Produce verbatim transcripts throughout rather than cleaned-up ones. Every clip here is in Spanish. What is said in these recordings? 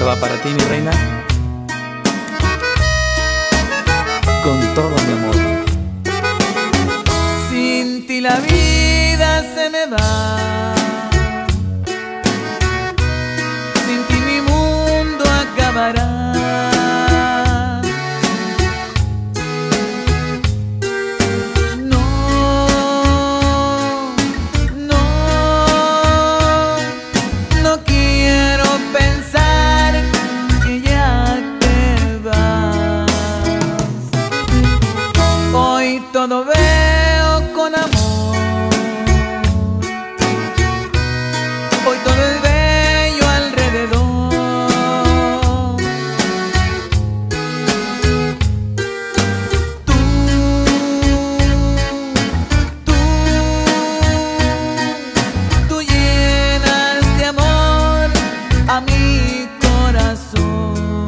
Esto va para ti, mi reina, con todo mi amor. Sin ti la vida se me va, sin ti mi mundo acabará. Todo veo con amor, hoy todo es bello alrededor. Tú, tú, tú llenas de amor a mi corazón.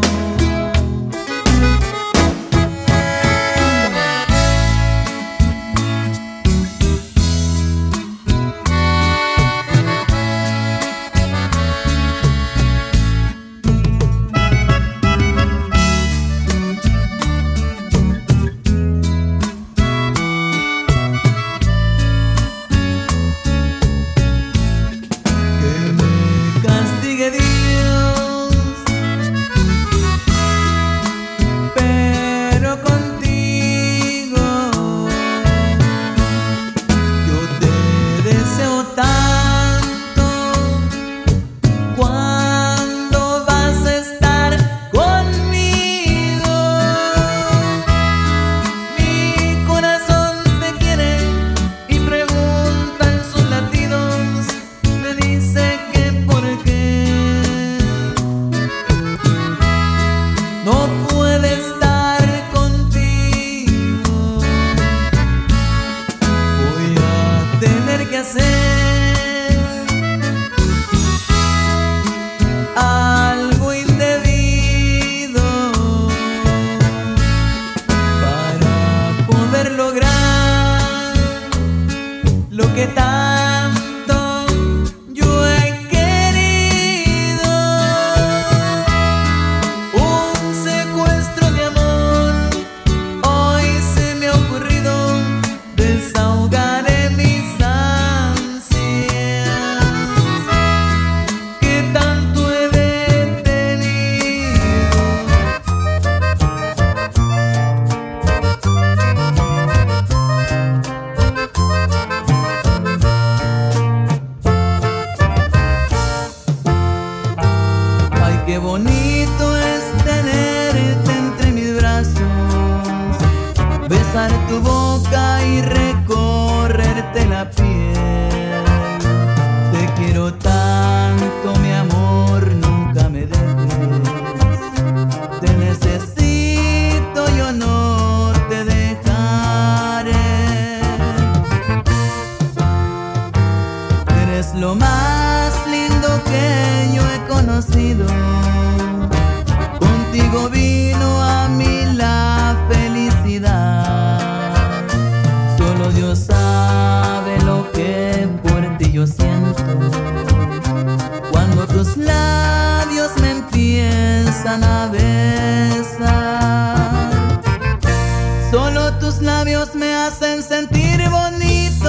Algo indebido para poder lograr lo que tanto yo he querido. Un secuestro de amor hoy se me ha ocurrido, desahogaré mis qué bonito es tenerte entre mis brazos, besar tu boca y recorrerte la piel. Te quiero tanto, mi amor, nunca me dejes. Te necesito, yo no te dejaré. Eres lo más lindo que yo he conocido. Contigo vino a mí la felicidad. Solo Dios sabe lo que por ti yo siento. Cuando tus labios me empiezan a besar, solo tus labios me hacen sentir bonito.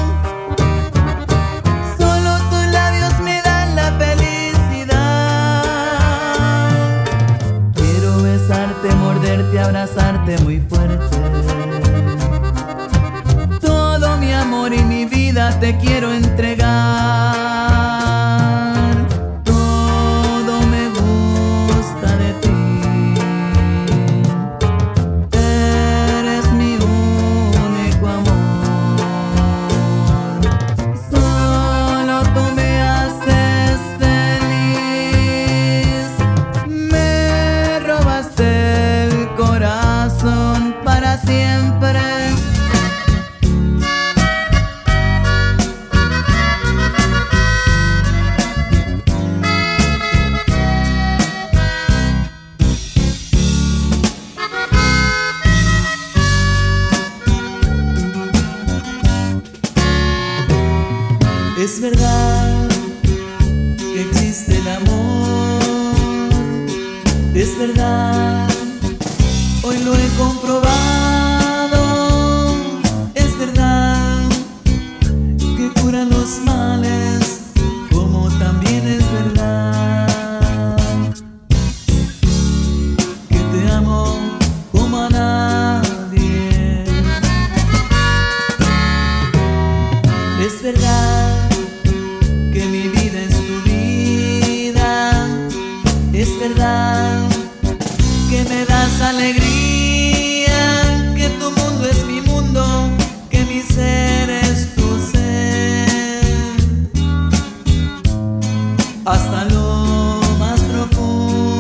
Morderte, abrazarte muy fuerte. Todo mi amor y mi vida te quiero entregar. Todo me gusta de ti. Eres mi único amor. Solo tú me haces feliz. Me robaste el corazón para siempre. Es verdad que existe el amor, Es verdad, hoy lo he comprobado. Es verdad que cura los males, como también es verdad que te amo como a nadie. Es verdad que mi vida es tu vida. Es verdad que me das alegría, que tu mundo es mi mundo, que mi ser es tu ser, hasta lo más profundo.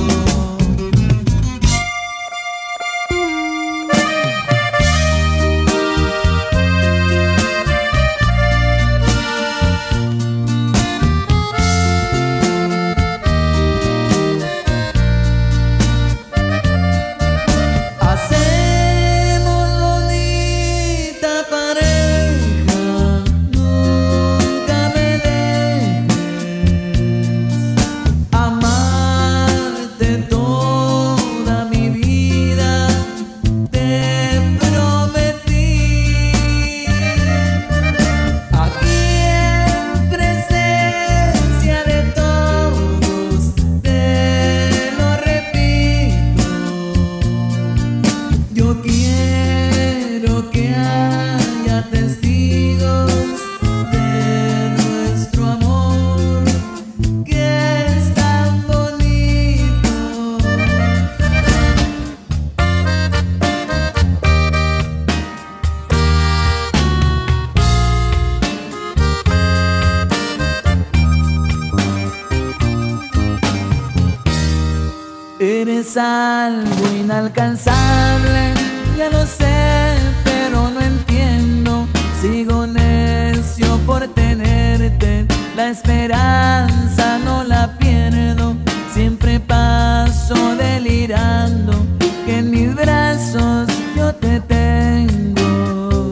Eres algo inalcanzable, ya lo sé, pero no entiendo. Sigo necio por tenerte, la esperanza no la pierdo. Siempre paso delirando, que en mis brazos yo te tengo.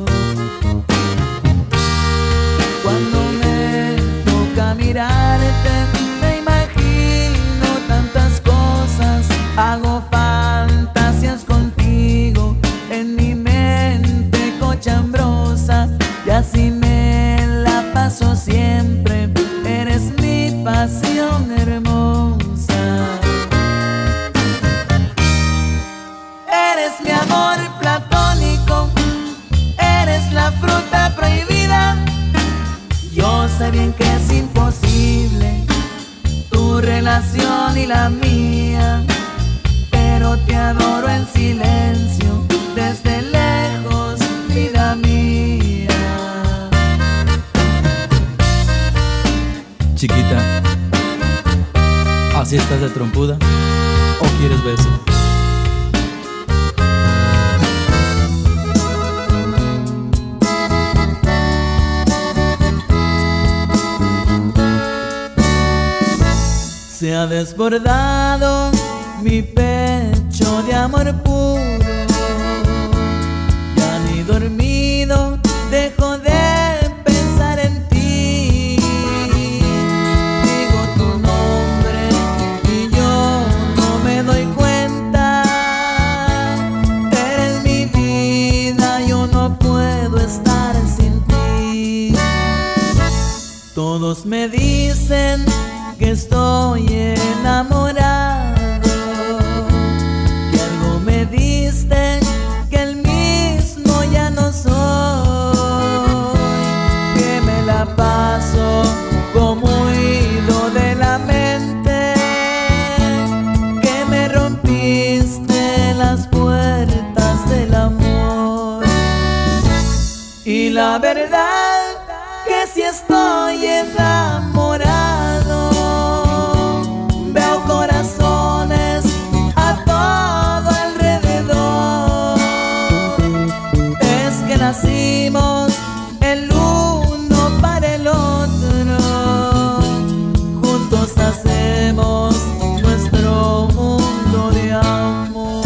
Cuando me toca mirarte, me imagino tantas cosas. Hago fantasías contigo en mi mente cochambrosa, y así me la paso siempre. Eres mi pasión hermosa. Eres mi amor platónico, eres la fruta prohibida. Yo sé bien que es imposible tu relación y la mía, pero te adoro en silencio, desde lejos, vida mía. Chiquita, ¿así estás de trompuda o quieres beso? Se ha desbordado mi pecho de amor puro, ya ni dormido dejo de pensar en ti. Digo tu nombre y yo no me doy cuenta. Eres mi vida, yo no puedo estar sin ti. Todos me dicen que estoy enamorado, que algo me diste, que el mismo ya no soy, que me la paso como hilo de la mente, que me rompiste las puertas del amor. Y la verdad que si estoy enamorado, veo corazones a todo alrededor. Es que nacimos el uno para el otro, juntos hacemos nuestro mundo de amor.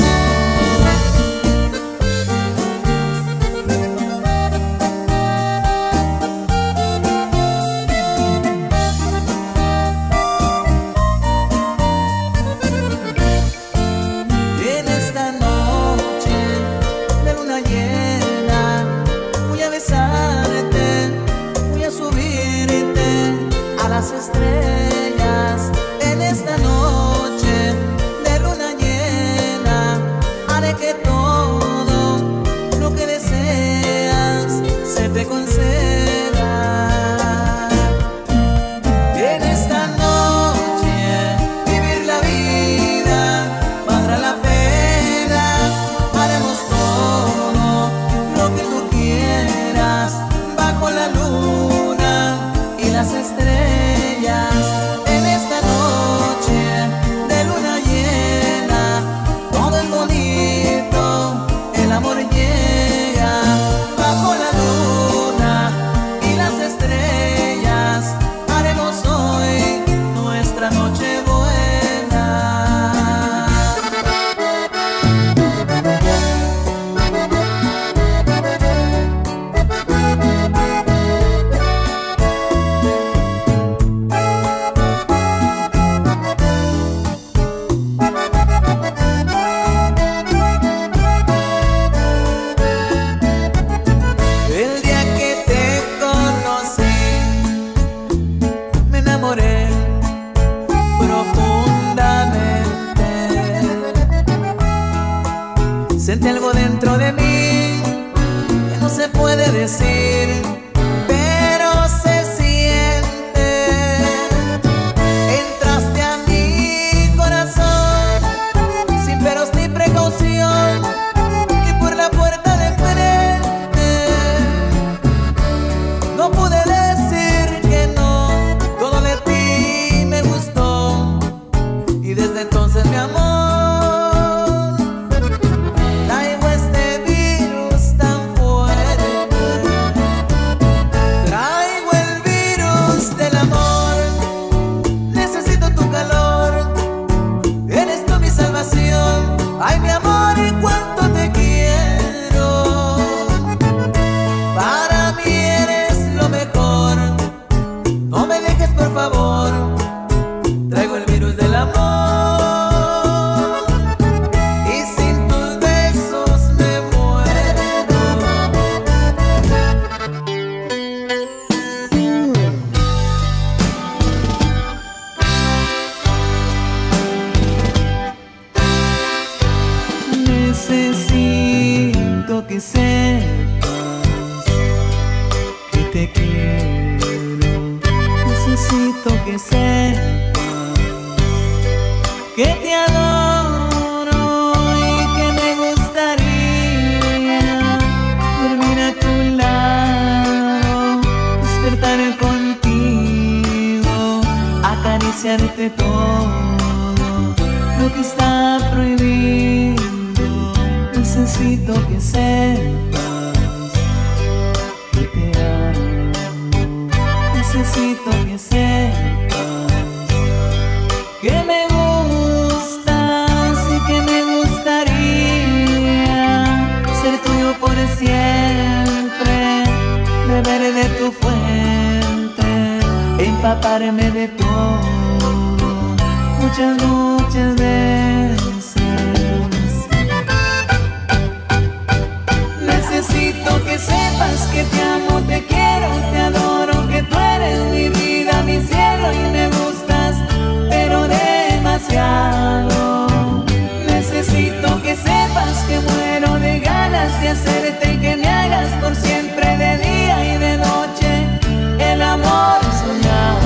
necesito que sepas que te adoro y que me gustaría dormir a tu lado, despertar contigo, acariciarte todo lo que está prohibido. Necesito que sepas que te amo. Necesito que sepas que me gustas y que me gustaría ser tuyo por siempre, beber de tu fuente, empaparme de todo, muchas, muchas veces. Necesito que sepas que te amo, te quiero, te adoro, que tú eres mi vida, mi cielo y me gustas, pero demasiado. Necesito que sepas que muero de ganas de hacerte y que me hagas por siempre, de día y de noche, el amor soñado.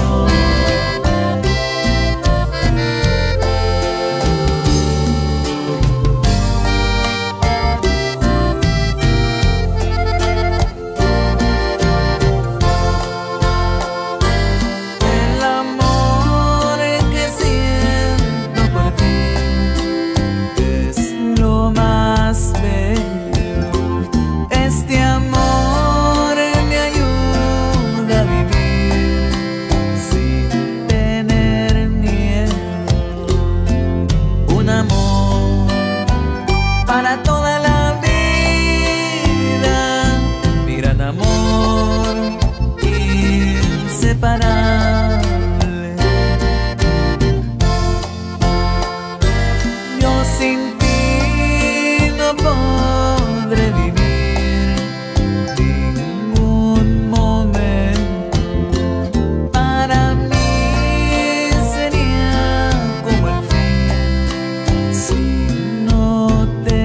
Para toda la vida, mi gran amor inseparable. Yo sin ti no podré vivir ningún momento. Para mí sería como el fin si no te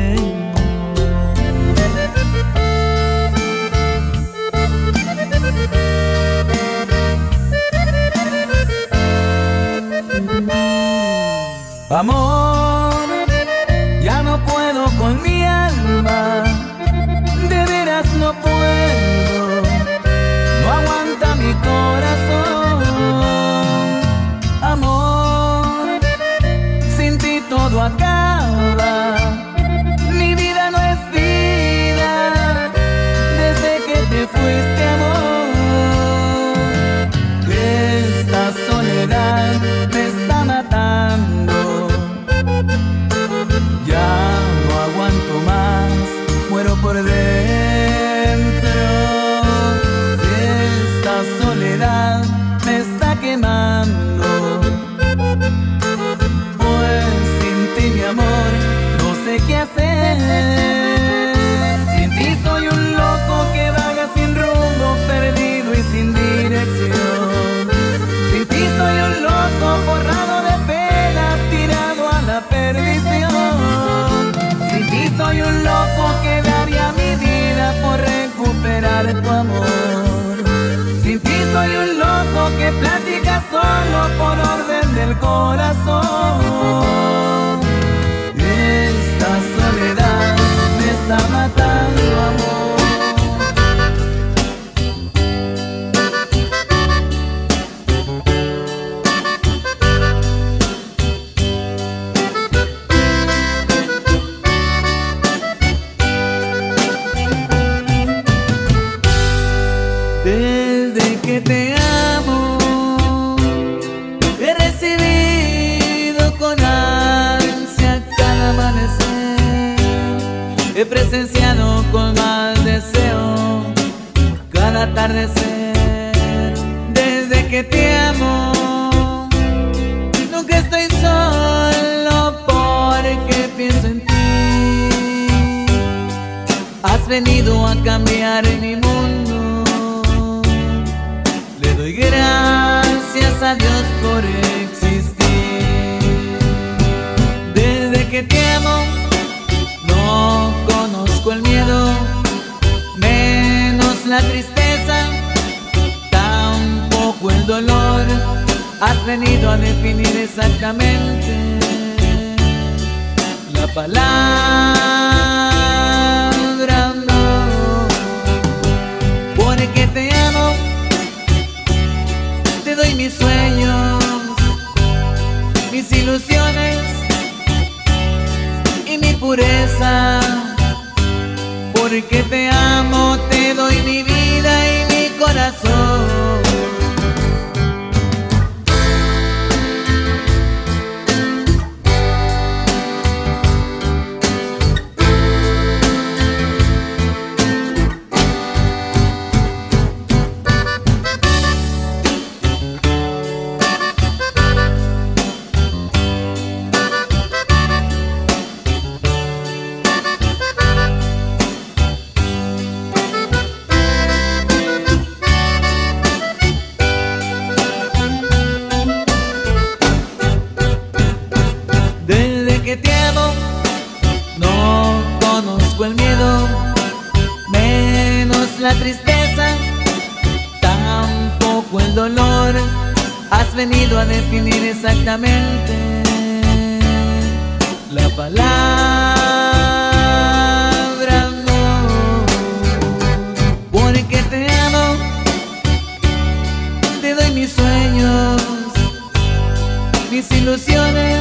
amor, ya no puedo con mi alma, de veras no puedo, no aguanta mi corazón. Amor, sin ti todo acaba, mi vida no es vida, desde que te fuiste, amor. Esta soledad me está matando, ya no aguanto más, muero por dentro. Esta soledad me está quemando, pues sin ti, mi amor, no sé qué hacer. Sin ti soy un loco que vaga sin rumbo, perdido y sin dirección. Sin ti soy un loco forrado de penas, tirado a la perdición. Sin ti soy un loco que daría mi vida por recuperar tu amor. Sin ti soy un loco que platica solo por orden del corazón. Esta soledad me está matando, amor. Desde que te amo, he recibido con ansia cada amanecer. He presenciado con más deseo cada atardecer. Desde que te amo, nunca estoy solo porque pienso en ti. Has venido a cambiar mi mundo. Le doy gracias a Dios por existir. Desde que te amo, no conozco el miedo, menos la tristeza, tampoco el dolor has venido a definir exactamente la palabra amor. Porque te amo, te doy mis sueños, mis ilusiones y mi pureza. Porque te amo, te doy mi vida y mi corazón. Que te amo, no conozco el miedo, menos la tristeza, tampoco el dolor. Has venido a definir exactamente la palabra amor. Porque te amo, te doy mis sueños, mis ilusiones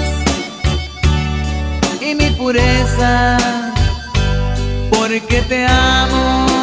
y mi pureza. Porque te amo,